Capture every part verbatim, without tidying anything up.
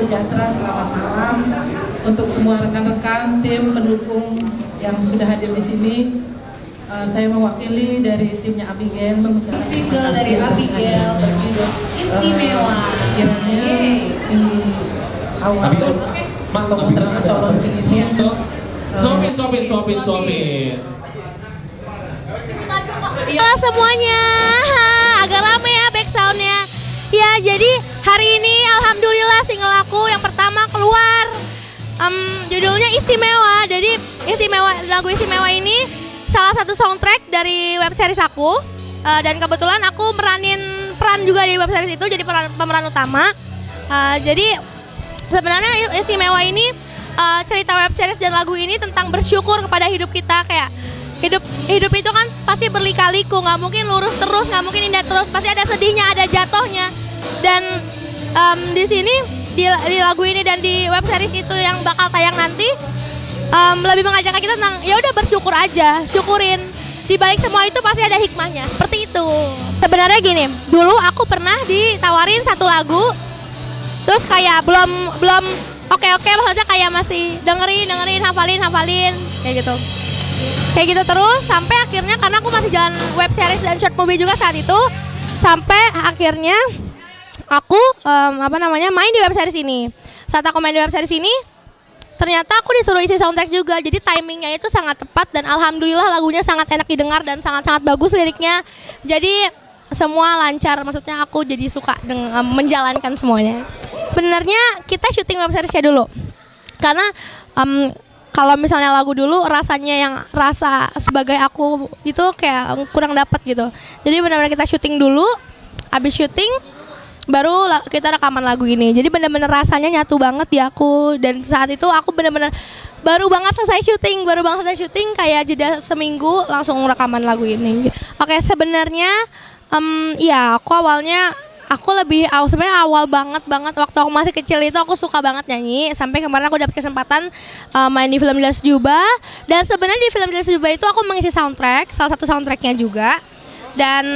sejahtera, selamat malam untuk semua rekan-rekan tim pendukung yang sudah hadir di sini. Uh, saya mewakili dari timnya Abigail mengucapkan single dari Abigail berjudul Istimewa. Uh, kiranya ini awal pemutaran atau launching ini. Sopin, sopin, sopin, sopin. Halo semuanya, agak rame ya back soundnya. Ya jadi hari ini alhamdulillah single aku yang pertama keluar. Um, judulnya Istimewa. Jadi istimewa lagu Istimewa ini salah satu soundtrack dari web series aku, uh, dan kebetulan aku meranin peran juga di web series itu jadi peran, pemeran utama. Uh, jadi sebenarnya Istimewa ini uh, cerita web series dan lagu ini tentang bersyukur kepada hidup kita. Kayak hidup hidup itu kan pasti berlika-liku, nggak mungkin lurus terus, nggak mungkin indah terus, pasti ada sedihnya, ada jatuhnya. Dan um, di sini di, di lagu ini dan di web series itu yang bakal tayang nanti, Um, lebih mengajak kita tentang ya udah bersyukur aja, syukurin. Di balik semua itu pasti ada hikmahnya, seperti itu. Sebenarnya gini, dulu aku pernah ditawarin satu lagu, terus kayak belum belum oke oke maksudnya kayak masih dengerin dengerin hafalin hafalin kayak gitu, kayak gitu terus sampai akhirnya karena aku masih jalan web series dan short movie juga saat itu, sampai akhirnya aku um, apa namanya main di web series ini. Saat aku main di web series ini, ternyata aku disuruh isi soundtrack juga, jadi timingnya itu sangat tepat dan alhamdulillah lagunya sangat enak didengar dan sangat-sangat bagus liriknya. Jadi semua lancar, maksudnya aku jadi suka dengan menjalankan semuanya. Benernya kita syuting web seriesnya dulu, karena um, kalau misalnya lagu dulu rasanya yang rasa sebagai aku itu kayak kurang dapat gitu. Jadi benar-benar kita syuting dulu, habis syuting baru kita rekaman lagu ini. Jadi benar-benar rasanya nyatu banget di aku. Dan saat itu aku benar-benar baru banget selesai syuting, baru banget selesai syuting kayak jeda seminggu langsung rekaman lagu ini. Oke, sebenarnya um, ya aku awalnya aku lebih aku sebenarnya awal banget banget waktu aku masih kecil itu aku suka banget nyanyi, sampai kemarin aku dapat kesempatan uh, main di film Jelas Juba. Dan sebenarnya di film Jelas Juba itu aku mengisi soundtrack, salah satu soundtracknya juga. Dan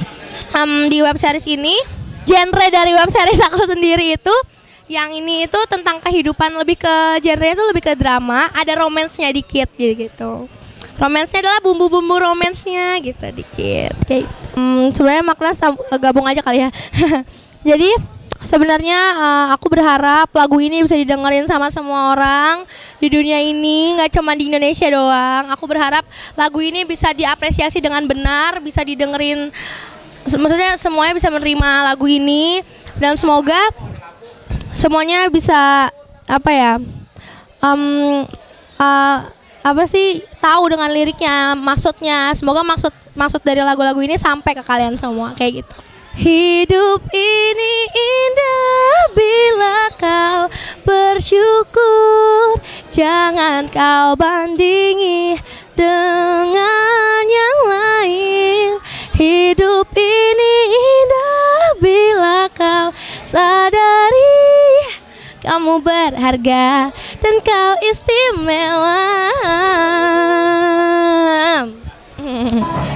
um, di web series ini genre dari web series aku sendiri itu, yang ini itu tentang kehidupan, lebih ke genre itu lebih ke drama, ada romansnya dikit gitu. Romansnya adalah bumbu-bumbu romansnya gitu dikit. Kayak hmm, sebenarnya makna gabung aja kali ya. Jadi sebenarnya uh, aku berharap lagu ini bisa didengerin sama semua orang di dunia ini, nggak cuma di Indonesia doang. Aku berharap lagu ini bisa diapresiasi dengan benar, bisa didengerin. Maksudnya semuanya bisa menerima lagu ini dan semoga semuanya bisa apa ya um, uh, apa sih tahu dengan liriknya, maksudnya. Semoga maksud maksud dari lagu-lagu ini sampai ke kalian semua kayak gitu. Hidup ini indah bila kau bersyukur, jangan kau bandingi dengan yang lain. Hidup ini indah bila kau sadari kamu berharga dan kau istimewa.